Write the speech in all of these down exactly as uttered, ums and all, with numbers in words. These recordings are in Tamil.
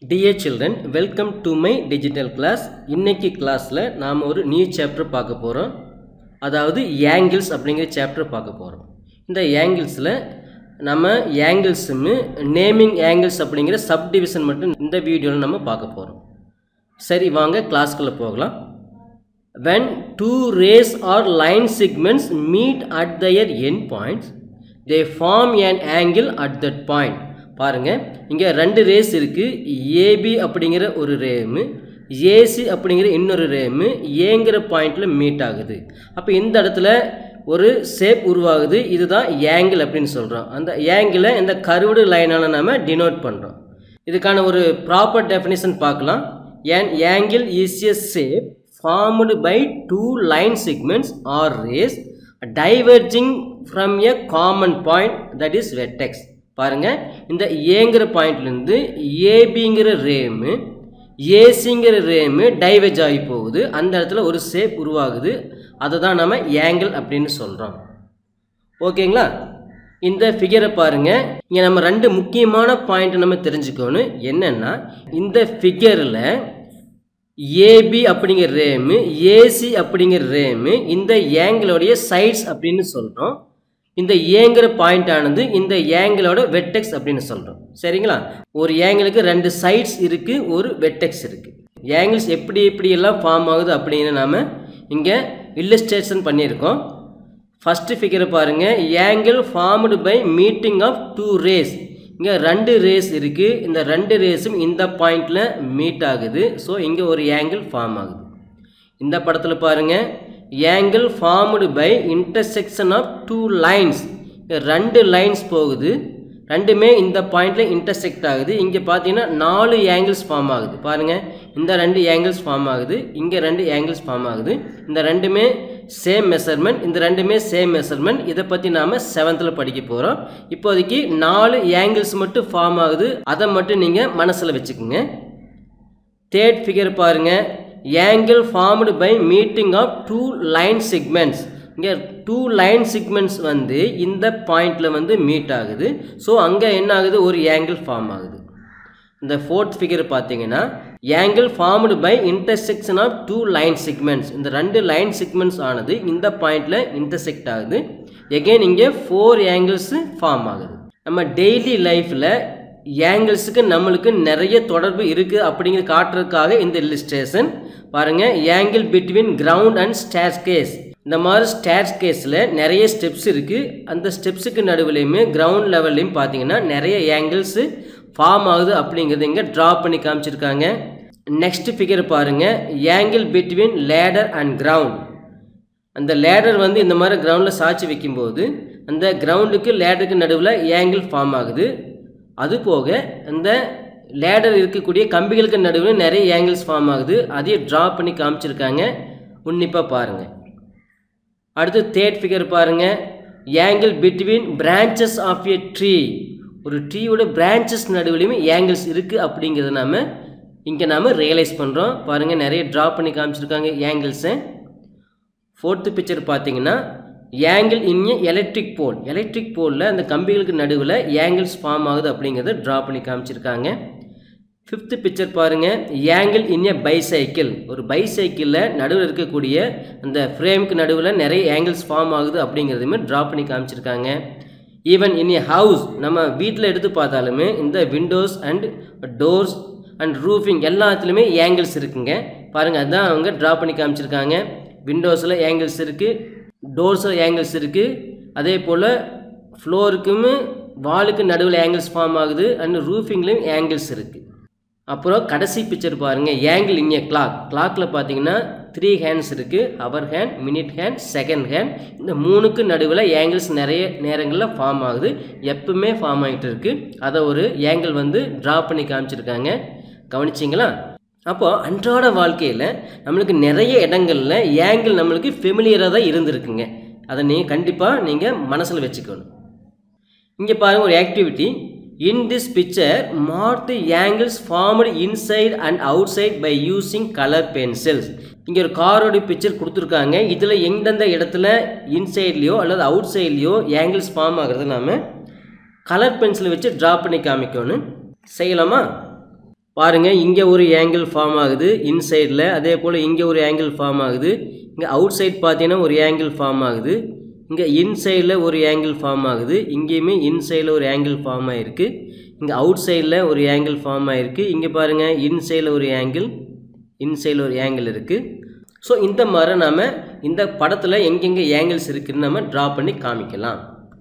Dear children, welcome to my digital class. இன்னைக்கு கிளாஸ்ல நாம ஒரு நியூ சாப்டர் பார்க்க போறோம். அதாவது angles அப்படிங்கிற சாப்டர் பார்க்க போறோம். இந்த angles-ல நம்ம angles-ம் நேமிங் angles அப்படிங்கிற சப்டிவிஷன் மட்டும் இந்த வீடியோல நம்ம பார்க்க போறோம். சரி வாங்க கிளாஸ்க்குள்ள போகலாம். When two rays or line segments meet at their end points, they form an angle at that point. பாருங்க இங்க ரெண்டு ரேஸ் இருக்கு. ஏபி அப்படிங்கிற ஒரு ரேம், ஏசி அப்படிங்கிற இன்னொரு ரேம் ஏங்கிற பாயிண்ட்ல மீட் ஆகுது. அப்ப இந்த இடத்துல ஒரு ஷேப் உருவாகுது. இதுதான் ஆங்கிள் அப்படின்னு சொல்றோம். அந்த ஆங்கிளை இந்த கர்வ்டு லைனால நாம டினோட் பண்றோம். இதுக்கான ஒரு ப்ராப்பர் டெஃபினிஷன் பார்க்கலாம். An angle is a shape formed by two line segments or rays diverging from a common point, that is vertex. பாருங்க இந்த ஏங்கிற பாயிண்ட்ல இருந்து ஏபிங்கிற ரேம் ஏசிங்கிற ரேம் டைவர்ஜ் ஆகி போகுது. அந்த இடத்துல ஒரு ஷேப் உருவாகுது. அதை தான் நம்ம ஆங்கிள் அப்படின்னு சொல்றோம். ஓகேங்களா? இந்த ஃபிகரை பாருங்க. இங்க நம்ம ரெண்டு முக்கியமான பாயிண்ட் நம்ம தெரிஞ்சுக்கணும். என்னன்னா இந்த ஃபிகர்ல ஏபி அப்படிங்கிற ரேம் ஏசி அப்படிங்கிற ரேம் இந்த ஆங்கிளோடைய சைட்ஸ் அப்படின்னு சொல்றோம். இந்த ஏங்கிற பாயிண்ட் ஆனது இந்த ஏங்கிளோட வெர்டெக்ஸ் அப்படின்னு சொல்றோம். சரிங்களா? ஒரு ஏங்கிளுக்கு ரெண்டு சைட்ஸ் இருக்கு, ஒரு வெர்டெக்ஸ் இருக்கு. ஏங்கிள்ஸ் எப்படி எப்படி எல்லாம் ஃபார்ம் ஆகுது அப்படின்னு நாம இங்க இல்லஸ்ட்ரேஷன் பண்ணியிருக்கோம். ஃபர்ஸ்ட் ஃபிகரை பாருங்க. Angle formed by meeting of two rays. இங்க ரெண்டு ரேஸ் இருக்கு. இந்த ரெண்டு ரேஸும் இந்த பாயிண்ட்ல மீட் ஆகுது. ஸோ இங்க ஒரு ஆங்கிள் ஃபார்ம் ஆகுது. இந்த படத்துல பாருங்க. angle formed by intersection of two lines. ரெண்டு லைன்ஸ் போகுது. ரெண்டுமே இந்த பாயிண்ட்ல இன்டர்செக்ட் ஆகுது. இங்க பாத்தீங்கன்னா நாலு ஆங்கிள்ஸ் ஃபார்ம் ஆகுது. பாருங்க இந்த ரெண்டு ஆங்கிள்ஸ் ஃபார்ம் ஆகுது, இங்க ரெண்டு ஆங்கிள்ஸ் ஃபார்ம் ஆகுது. இந்த ரெண்டுமே சேம் மெஷர்மெண்ட், இந்த ரெண்டுமே சேம் மெஷர்மெண்ட். இதை பத்தி நாம செவன்த்ல படிக்க போறோம். இப்போதைக்கு நாலு ஆங்கிள்ஸ் மட்டும் ஃபார்ம் ஆகுது. அதை மட்டும் நீங்க மனசுல வச்சுக்கோங்க. தேர்ட் ஃபிகர் பாருங்க. Angle formed by meeting of two line segments. இங்க two line segments வந்து இந்த பாயிண்ட்ல வந்து மீட் ஆகுது. ஸோ அங்க என்ன ஆகுது? ஒரு ஆங்கிள் ஃபார்ம் ஆகுது. இந்த ஃபோர்த் ஃபிகர் பார்த்தீங்கன்னா angle formed by intersection of two line segments. இந்த ரெண்டு லைன் செக்மெண்ட்ஸ் ஆனது இந்த பாயிண்ட்ல இன்டர்செக்ட் ஆகுது. எகைன் இங்கே ஃபோர் ஆங்கிள்ஸ் ஃபார்ம் ஆகுது. நம்ம டெய்லி லைஃப்ல ஆங்கிள்ஸுக்கு நம்மளுக்கு நிறைய தொடர்பு இருக்கு அப்படிங்கிற காட்டுறதுக்காக இந்த இல்லஸ்ட்ரேஷன் பாருங்க. Angle between ground and staircase. இந்த மாதிரி ஸ்டேர்கேஸ்ல நிறைய ஸ்டெப்ஸ் இருக்கு. அந்த ஸ்டெப்ஸுக்கு நடுவுலையுமே கிரவுண்ட் லெவல்லையும் பார்த்தீங்கன்னா நிறைய ஆங்கிள்ஸ் ஃபார்ம் ஆகுது அப்படிங்கிறது இங்கே ட்ரா பண்ணி காமிச்சிருக்காங்க. நெக்ஸ்ட் ஃபிகர் பாருங்க. Angle between ladder and ground. அந்த லேடர் வந்து இந்த மாதிரி கிரவுண்டில் சாய்ச்சி வைக்கும்போது அந்த கிரவுண்டுக்கு லேடருக்கு நடுவில் ஆங்கிள் ஃபார்ம் ஆகுது. அது போக இந்த லேடர் இருக்கக்கூடிய கம்பிகளுக்கு நடுவில் நிறைய ஆங்கிள்ஸ் ஃபார்ம் ஆகுது. அதையும் ட்ரா பண்ணி காமிச்சிருக்காங்க. உன்னிப்பாக பாருங்க. அடுத்து தேர்ட் ஃபிகர் பாருங்க. Angle between branches of a tree. ஒரு ட்ரீயோட பிரான்ச்சஸ் நடுவிலையுமே ஆங்கிள்ஸ் இருக்கு அப்படிங்கிறத நாம இங்கே நாம ரியலைஸ் பண்ணுறோம். பாருங்க நிறைய ட்ரா பண்ணி காமிச்சிருக்காங்க ஆங்கிள்ஸை. ஃபோர்த்து பிக்சர் பார்த்தீங்கன்னா angle in a electric pole. Electric போலில் அந்த கம்பிகளுக்கு நடுவில் ஆங்கிள்ஸ் ஃபார்ம் ஆகுது அப்படிங்கிறத ட்ரா பண்ணி காமிச்சிருக்காங்க. ஃபிஃப்த்து பிக்சர் பாருங்க. Angle in a bicycle. ஒரு பைசைக்கிளில் நடுவில் இருக்கக்கூடிய அந்த ஃப்ரேமுக்கு நடுவில் நிறைய ஆங்கிள்ஸ் ஃபார்ம் ஆகுது அப்படிங்கிறதுமே ட்ரா பண்ணி காமிச்சிருக்காங்க. ஈவன் இன் எ ஹவுஸ், நம்ம வீட்டில் எடுத்து பார்த்தாலுமே இந்த windows and doors and roofing எல்லாத்துலேயுமே ஆங்கிள்ஸ் இருக்குங்க. பாருங்கள் அதுதான் அவங்க ட்ரா பண்ணி காமிச்சிருக்காங்க. விண்டோஸில் ஆங்கிள்ஸ் இருக்குது, டோர்ஸில் ஆங்கிள்ஸ் இருக்குது, அதே போல் ஃப்ளோருக்கும் வாலுக்கு நடுவில் ஆங்கிள்ஸ் ஃபார்ம் ஆகுது. அண்ட் ரூஃபிங்லேயும் ஆங்கிள்ஸ் இருக்குது. அப்புறம் கடைசி பிக்சர் பாருங்கள். ஆங்கிள் இன் ஏ கிளாக். கிளாக்கில் பார்த்தீங்கன்னா த்ரீ ஹேண்ட்ஸ் இருக்குது. Hour hand, minute hand, second hand. இந்த மூணுக்கு நடுவில் ஆங்கிள்ஸ் நிறைய நேரங்களில் ஃபார்ம் ஆகுது. எப்பவுமே ஃபார்ம் ஆகிட்டு இருக்கு. அதை ஒரு ஆங்கிள் வந்து ட்ரா பண்ணி காமிச்சிருக்காங்க. கவனிச்சிங்களா? அப்போ அன்றாட வாழ்க்கையில் நம்மளுக்கு நிறைய இடங்களில் ஆங்கிள் நம்மளுக்கு ஃபெமிலியராக தான் இருந்திருக்குங்க. அதை நீங்கள் கண்டிப்பாக நீங்கள் மனசில் வச்சுக்கணும். இங்கே பாருங்கள் ஒரு activity. In this picture mark the angles formed inside and outside by using colour pencils. இங்கே ஒரு காரோட பிக்சர் கொடுத்துருக்காங்க. இதில் எந்தெந்த இடத்துல இன்சைட்லேயோ அல்லது அவுட் சைட்லேயோ ஆங்கிள்ஸ் ஃபார்ம் ஆகிறது நாம் கலர் பென்சிலை வச்சு ட்ரா பண்ணி காமிக்கணும். செய்யலாமா? பாருங்கள், இங்கே ஒரு ஆங்கிள் ஃபார்ம் ஆகுது இன்சைடில், அதே போல் இங்கே ஒரு ஆங்கிள் ஃபார்ம் ஆகுது. இங்கே அவுட் சைட் பார்த்தீங்கன்னா ஒரு ஆங்கிள் ஃபார்ம் ஆகுது. இங்கே இன்சைடில் ஒரு ஆங்கிள் ஃபார்ம் ஆகுது. இங்கேயுமே இன்சைடில் ஒரு ஆங்கிள் ஃபார்ம் ஆகிருக்கு. இங்கே அவுட் சைடில் ஒரு ஆங்கிள் ஃபார்ம் ஆகிருக்கு. இங்கே பாருங்கள், இன்சைடில் ஒரு ஆங்கிள், இன்சைடில் ஒரு ஆங்கிள் இருக்குது. ஸோ இந்த மாதிரி நாம் இந்த படத்தில் எங்கெங்கே ஆங்கிள்ஸ் இருக்குதுன்னு நம்ம ட்ரா பண்ணி காமிக்கலாம்.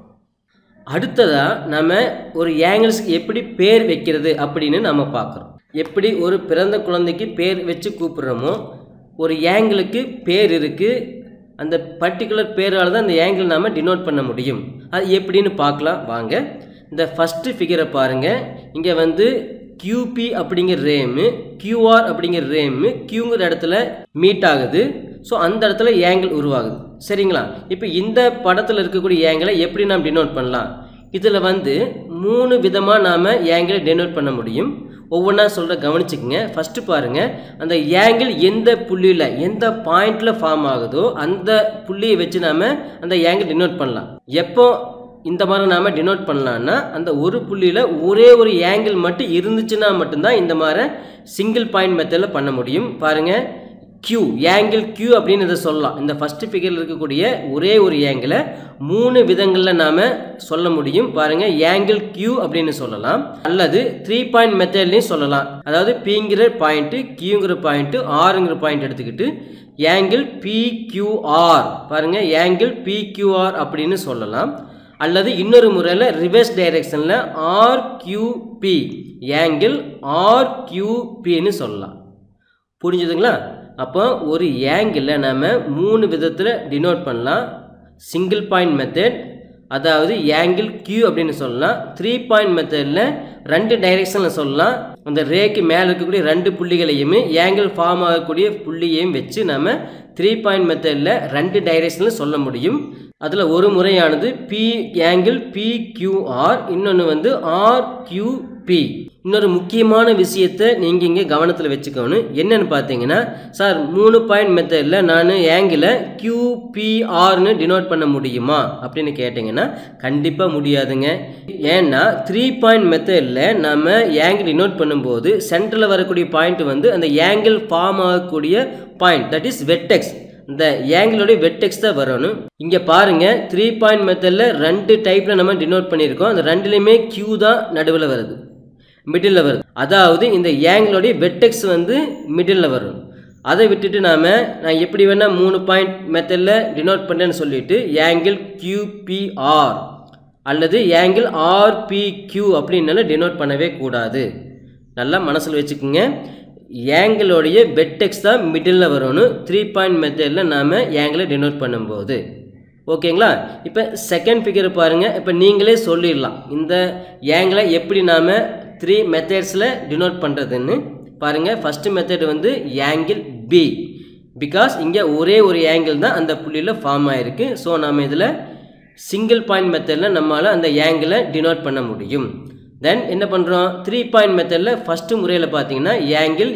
அடுத்ததாக நம்ம ஒரு ஆங்கிள்ஸ்க்கு எப்படி பேர் வைக்கிறது அப்படின்னு நம்ம பார்க்குறோம். எப்படி ஒரு பிறந்த குழந்தைக்கு பேர் வச்சு கூப்பிட்றோமோ, ஒரு ஆங்கிளுக்கு பேர் இருக்குது. அந்த பர்டிகுலர் பேரால் தான் அந்த ஆங்கிள் நாம் டினோட் பண்ண முடியும். அது எப்படின்னு பார்க்கலாம் வாங்க. இந்த ஃபஸ்ட்டு ஃபிகரை பாருங்கள். இங்கே வந்து கியூபி அப்படிங்கிற ரேமு, கியூஆர் அப்படிங்கிற ரேமு கியூங்கிற இடத்துல மீட் ஆகுது. ஸோ அந்த இடத்துல ஆங்கிள் உருவாகுது. சரிங்களா? இப்போ இந்த படத்தில் இருக்கக்கூடிய ஆங்கிளை எப்படி நாம் டினோட் பண்ணலாம்? இதில் வந்து மூணு விதமாக நாம் ஆங்கிளை டினோட் பண்ண முடியும். ஒவ்வொன்றா சொல்கிற கவனிச்சுக்கோங்க. ஃபஸ்ட்டு பாருங்கள், அந்த ஆங்கிள் எந்த புள்ளியில் எந்த பாயிண்டில் ஃபார்ம் ஆகுதோ அந்த புள்ளியை வச்சு நாம் அந்த ஆங்கிள் டினோட் பண்ணலாம். எப்போ இந்த மாதிரி நாம் டினோட் பண்ணலான்னா, அந்த ஒரு புள்ளியில் ஒரே ஒரு ஆங்கிள் மட்டும் இருந்துச்சுன்னா மட்டும்தான் இந்த மாதிரி சிங்கிள் பாயிண்ட் மெத்தடில் பண்ண முடியும். பாருங்கள், கியூ ஆங்கிள் கியூ அப்படின்னு இதை சொல்லலாம். இந்த ஃபஸ்ட்டு ஃபிகரில் இருக்கக்கூடிய ஒரே ஒரு ஆங்கிளை மூணு விதங்களில் நாம் சொல்ல முடியும். பாருங்கள், ஆங்கிள் கியூ அப்படின்னு சொல்லலாம், அல்லது த்ரீ பாயிண்ட் மெத்தட்லையும் சொல்லலாம். அதாவது பிங்கிற பாயிண்ட்டு, கியூங்கிற பாயிண்ட்டு, ஆருங்கிற பாயிண்ட் எடுத்துக்கிட்டு ஆங்கிள் பிக்யூஆர், பாருங்கள் ஆங்கிள் பிக்யூஆர் அப்படின்னு சொல்லலாம். அல்லது இன்னொரு முறையில் ரிவர்ஸ் டைரெக்ஷனில் ஆர்கியூபி, ஆங்கிள் ஆர்கியூபின்னு சொல்லலாம். புரிஞ்சுதுங்களா? அப்போ ஒரு ஆங்கிளில் நம்ம மூணு விதத்தில் டினோட் பண்ணலாம். சிங்கிள் பாயிண்ட் மெத்தட், அதாவது ஆங்கிள் கியூ அப்படின்னு சொல்லலாம். த்ரீ பாயிண்ட் மெத்தடில் ரெண்டு டைரெக்ஷனில் சொல்லலாம். அந்த ரேக்கு மேலே இருக்கக்கூடிய ரெண்டு புள்ளிகளையுமே ஆங்கிள் ஃபார்ம் ஆகக்கூடிய புள்ளியையும் வச்சு நம்ம த்ரீ பாயிண்ட் மெத்தடில் ரெண்டு டைரெக்ஷனில் சொல்ல முடியும். அதில் ஒரு முறையானது பி ஆங்கிள் பிக்யூஆர், இன்னொன்று வந்து ஆர்கியூபி. இன்னொரு முக்கியமான விஷயத்தை நீங்கள் இங்கே கவனத்தில் வச்சுக்கணும். என்னென்னு பார்த்தீங்கன்னா, சார் மூணு பாயிண்ட் மெத்தடில் நான் ஆங்கிளை கியூபிஆர்னு டினோட் பண்ண முடியுமா அப்படின்னு கேட்டிங்கன்னா கண்டிப்பாக முடியாதுங்க. ஏன்னா த்ரீ பாயிண்ட் மெத்தடில் நம்ம ஆங்கிள் டினோட் பண்ணும்போது சென்டரில் வரக்கூடிய பாயிண்ட் வந்து அந்த ஆங்கிள் ஃபார்ம் ஆகக்கூடிய பாயிண்ட், தட் இஸ் வெர்டெக்ஸ். இந்த ஆங்கிளோடைய வெர்டெக்ஸ் தான் வரணும். இங்கே பாருங்கள், த்ரீ பாயிண்ட் மெத்தடில் ரெண்டு டைப்பில் நம்ம டினோட் பண்ணியிருக்கோம். அந்த ரெண்டுலேயுமே கியூ தான் நடுவில் வருது, மிடில் வருது. அதாவது இந்த ஆங்கிளோடைய வெர்டெக்ஸ் வந்து மிடில் வரும். அதை விட்டுட்டு நாம் நான் எப்படி வேணால் மூணு பாயிண்ட் மெத்தடில் டினோட் பண்ணுறேன்னு சொல்லிட்டு ஆங்கிள் கியூபிஆர் அல்லது ஆங்கிள் ஆர்பிக்யூ அப்படின்னால டினோட் பண்ணவே கூடாது. நல்லா மனசில் வச்சுக்கோங்க. ஆங்கிளோடைய வெர்டெக்ஸ் தான் மிடில் வரணும் த்ரீ பாயிண்ட் மெத்தடில் நாம் ஆங்கிளை டினோட் பண்ணும்போது. ஓகேங்களா? இப்போ செகண்ட் ஃபிகரை பாருங்கள். இப்போ நீங்களே சொல்லிடலாம் இந்த ஆங்கிளை எப்படி நாம் த்ரீ மெத்தட்ஸில் டினோட் பண்ணுறதுன்னு. பாருங்கள், ஃபஸ்ட்டு மெத்தட் வந்து ஆங்கிள் பி, பிகாஸ் இங்கே ஒரே ஒரு ஆங்கிள் தான் அந்த புள்ளியில் ஃபார்ம் ஆகிருக்கு. ஸோ நம்ம இதில் சிங்கிள் பாயிண்ட் மெத்தடில் நம்மளால் அந்த ஆங்கிளை டினோட் பண்ண முடியும். தென் என்ன பண்ணுறோம், த்ரீ பாயிண்ட் மெத்தடில் ஃபஸ்ட்டு முறையில் பார்த்தீங்கன்னா ஆங்கிள்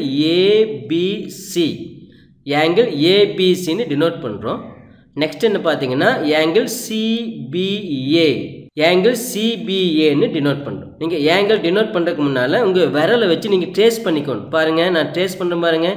ஏபிசி, ஆங்கிள் ஏபிசின்னு டினோட் பண்ணுறோம். நெக்ஸ்ட் என்ன பார்த்தீங்கன்னா ஆங்கிள் சிபிஏ, ஆங்கிள் சிபிஏன்னு டினோட் பண்ணுறோம். நீங்கள் ஆங்கிள் டினோட் பண்ணுறதுக்கு முன்னால் உங்கள் விரலை வச்சு நீங்கள் ட்ரேஸ் பண்ணிக்கணும். பாருங்கள், நான் ட்ரேஸ் பண்ணுறேன் பாருங்கள்,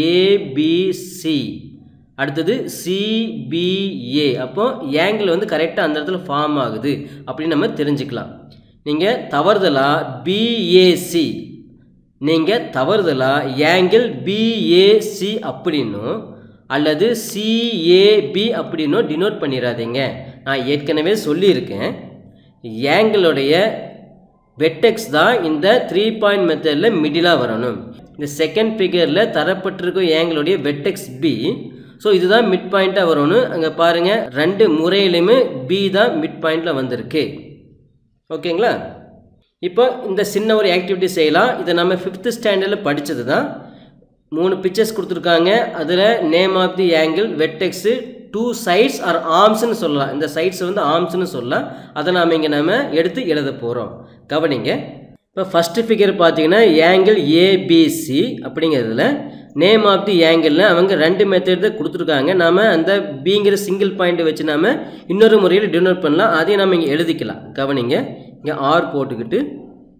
ஏபிசி, அடுத்தது சிபிஏ. அப்போ ஆங்கிள் வந்து கரெக்டாக அந்த இடத்துல ஃபார்ம் ஆகுது அப்படின்னு நம்ம தெரிஞ்சுக்கலாம். நீங்கள் தவறுதலாக பிஏசி, நீங்கள் தவறுதலாக ஆங்கிள் பிஏசி அப்படின்னும் அல்லது சிஏபி அப்படின்னும் டினோட் பண்ணிடாதீங்க. நான் ஏற்கனவே சொல்லியிருக்கேன், ஆங்கிளுடைய வெர்டெக்ஸ் தான் இந்த த்ரீ பாயிண்ட் மெத்தடில் மிடிலாக வரணும். இந்த செகண்ட் ஃபிகரில் தரப்பட்டிருக்கும் ஆங்கிளுடைய வெர்டெக்ஸ் பி. ஸோ இதுதான் மிட் பாயிண்ட்டாக வரணும். அங்கே பாருங்கள், ரெண்டு முறையிலுமே பி தான் மிட் பாயிண்டில் வந்திருக்கு. ஓகேங்களா? இப்போ இந்த சின்ன ஒரு ஆக்டிவிட்டி செய்யலாம். இதை நம்ம ஃபிஃப்த்து ஸ்டாண்டர்டில் படித்தது தான். மூணு பிக்சர்ஸ் கொடுத்துருக்காங்க. அதில் name of the angle, vertex, two sides or ஆர்ம்ஸ்னு சொல்லலாம். இந்த சைட்ஸ் வந்து ஆர்ம்ஸ்னு சொல்லலாம். அதை நாம் இங்கே நம்ம எடுத்து எழுத போகிறோம். கவனிங்க. இப்போ ஃபஸ்ட்டு ஃபிகர் பார்த்தீங்கன்னா ஆங்கிள் ஏபிசி அப்படிங்கிறதுல நேம் ஆஃப் தி ஆங்கிளில் அவங்க ரெண்டு மெத்தட் தான் கொடுத்துருக்காங்க. நாம் அந்த பிங்கிற சிங்கிள் பாயிண்ட்டை வச்சு நாம் இன்னொரு முறையில் டினோட் பண்ணலாம். அதையும் நம்ம இங்கே எழுதிக்கலாம். கவனிங்க, இங்கே ஆர் போட்டுக்கிட்டு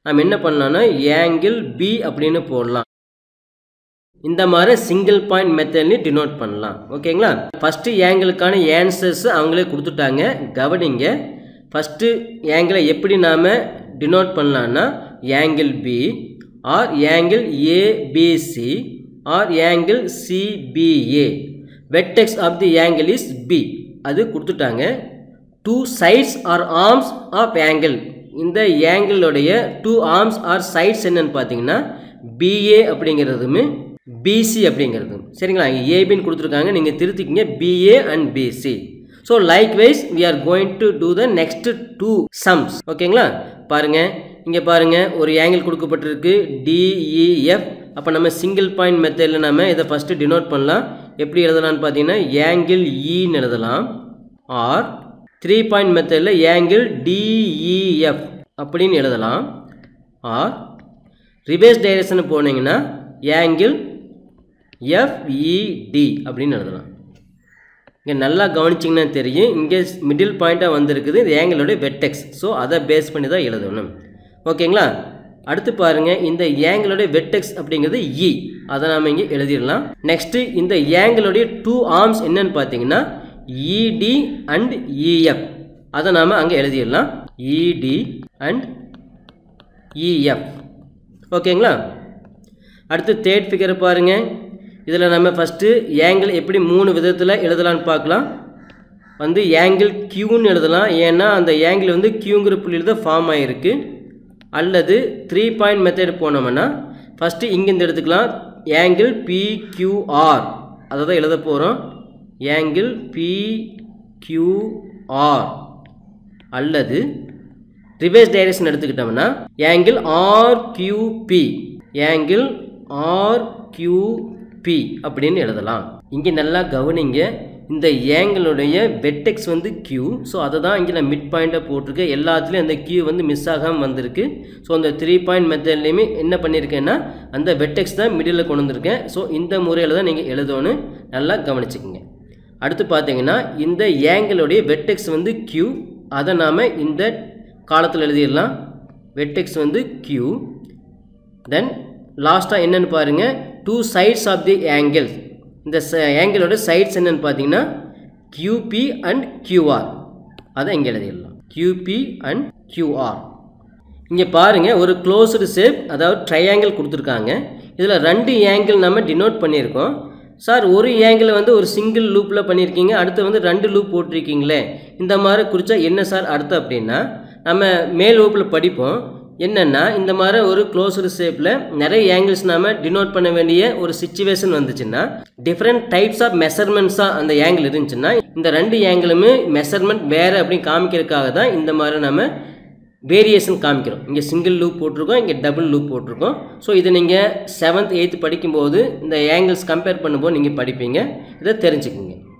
நாம் என்ன பண்ணலாம்னா ஆங்கிள் பி அப்படின்னு போடலாம். இந்த மாதிரி சிங்கிள் பாயிண்ட் மெத்தட்லையும் டினோட் பண்ணலாம். ஓகேங்களா? ஃபஸ்ட்டு ஆங்கிளுக்கான ஆன்சர்ஸ் அவங்களே கொடுத்துட்டாங்க. கவனிங்க. ஃபஸ்ட்டு ஆங்கிளை எப்படி நாம் டினோட் பண்ணலான்னா angle B or angle ABC or angle CBA. Vertex of the angle is B. அது கொடுத்துட்டாங்க. Two sides or arms of angle. இந்த ஆங்கிளோடைய டூ ஆர்ம்ஸ் ஆர் சைட்ஸ் என்னன்னு பார்த்தீங்கன்னா பிஏ அப்படிங்கிறதுமே பிசி அப்படிங்கிறது. சரிங்களா? இங்கே ஏபின்னு கொடுத்துருக்காங்க, நீங்கள் திருத்திக்கிங்க BA and BC. So likewise we are going to do the next two sums. ஓகேங்களா? பாருங்கள், இங்கே பாருங்கள், ஒரு ஆங்கிள் கொடுக்கப்பட்டிருக்கு டிஇஎஃப். அப்போ நம்ம சிங்கிள் பாயிண்ட் மெத்தடில் நம்ம இதை ஃபஸ்ட்டு டினோட் பண்ணலாம். எப்படி எழுதலாம்னு பார்த்தீங்கன்னா ஆங்கிள் ஈன்னு எழுதலாம். ஆர் த்ரீ பாயிண்ட் மெத்தடில் ஆங்கிள் டிஇஎஃப் அப்படின்னு எழுதலாம். ஆர் ரிவர்ஸ் டைரக்ஷன் போனீங்கன்னா ஆங்கிள் எஃப்இடி அப்படின்னு எழுதலாம். இங்கே நல்லா கவனிச்சிங்கன்னா தெரியும், இங்கே மிடில் பாயிண்ட்டாக வந்திருக்குது இது ஆங்கிளோடைய வெர்டெக்ஸ். ஸோ அதை பேஸ் பண்ணி தான் எழுதணும். ஓகேங்களா? அடுத்து பாருங்கள், இந்த ஆங்கிளோடைய வெர்டெக்ஸ் அப்படிங்கிறது இ. அதை நாம் இங்கே எழுதிடலாம். நெக்ஸ்ட்டு இந்த ஆங்கிளோடைய டூ ஆர்ம்ஸ் என்னன்னு பார்த்தீங்கன்னா இடி அண்ட் இஎஃப். அதை நாம் அங்கே எழுதிடலாம். இடி அண்ட் இஎஃப். ஓகேங்களா? அடுத்து தேர்ட் ஃபிகரை பாருங்கள். இதில் நம்ம ஃபஸ்ட்டு ஆங்கிள் எப்படி மூணு விதத்தில் எழுதலான்னு பார்க்கலாம். வந்து ஆங்கிள் கியூன்னு எழுதலாம், ஏன்னா அந்த ஆங்கிள் வந்து கியூங்கிற புள்ளியில் தான் ஃபார்ம் ஆகிருக்கு. அல்லது த்ரீ பாயிண்ட் மெத்தட் போனோம்னா ஃபஸ்ட்டு இங்கேருந்து எடுத்துக்கலாம் ஆங்கிள் பிக்யூஆர். அதை தான் எழுத போகிறோம். Angle PQR. அல்லது ரிவர்ஸ் டைரக்ஷன் எடுத்துக்கிட்டோம்னா ஆங்கிள் ஆர்கியூபி. ஆங்கிள் ஆர்கியூபி அப்படின்னு எழுதலாம். இங்கே நல்லா கவனிங்க, இந்த ஆங்கிளுடைய வெர்டெக்ஸ் வந்து கியூ. ஸோ அதை தான் இங்கே நான் மிட் பாயிண்ட்டாக போட்டிருக்கேன். எல்லாத்துலேயும் அந்த கியூ வந்து மிஸ் ஆகாமல் வந்திருக்கு. ஸோ அந்த த்ரீ பாயிண்ட் மெத்தட்லேயுமே என்ன பண்ணியிருக்கேன்னா அந்த வெர்டெக்ஸ் தான் மிடில் கொண்டு வந்திருக்கேன். ஸோ இந்த முறையில் தான் நீங்கள் எழுதணும். நல்லா கவனிச்சுக்கோங்க. அடுத்து பார்த்தீங்கன்னா இந்த ஆங்கிளுடைய வெர்டெக்ஸ் வந்து கியூ. அதை நாம் இந்த காலத்தில் எழுதிடலாம். வெர்டெக்ஸ் வந்து கியூ. தென் லாஸ்ட்டாக என்னென்னு பாருங்கள், two sides of the angle. இந்த ஆங்கிளோட சைட்ஸ் என்னென்னு பார்த்தீங்கன்னா கியூபி அண்ட் கியூஆர். அதை இங்கே எழுதிடலாம். QP and QR. இங்கே பாருங்கள், ஒரு க்ளோஸ்டு ஷேப், அதாவது ட்ரையாங்கிள் கொடுத்துருக்காங்க. இதில் ரெண்டு ஆங்கிள் நம்ம டினோட் பண்ணியிருக்கோம். சார், ஒரு ஆங்கிளை வந்து ஒரு சிங்கிள் லூப்பில் பண்ணியிருக்கீங்க, அடுத்து வந்து ரெண்டு லூப் போட்டிருக்கீங்களே, இந்த மாதிரி குறித்தா என்ன சார் அடுத்து அப்படின்னா நம்ம மேல் வகுப்பில் படிப்போம். என்னென்னா இந்த மாதிரி ஒரு க்ளோஸ்டு ஷேப்பில் நிறைய ஆங்கிள்ஸ் நாம் டினோட் பண்ண வேண்டிய ஒரு சிச்சுவேஷன் வந்துச்சுன்னா டிஃப்ரெண்ட் டைப்ஸ் ஆஃப் மெஷர்மெண்ட்ஸாக அந்த ஆங்கிள் இருந்துச்சுன்னா இந்த ரெண்டு ஆங்கிளுமே மெஷர்மெண்ட் வேறு அப்படின்னு காமிக்கிறதுக்காக தான் இந்த மாதிரி நம்ம வேரியேஷன் காமிக்கிறோம். இங்கே சிங்கிள் லூப் போட்டிருக்கோம், இங்கே டபுள் லூப் போட்டிருக்கோம். ஸோ இதை நீங்கள் செவன்த் எயித்து படிக்கும்போது இந்த ஆங்கிள்ஸ் கம்பேர் பண்ணும்போது நீங்கள் படிப்பீங்க. இதை தெரிஞ்சுக்குங்க.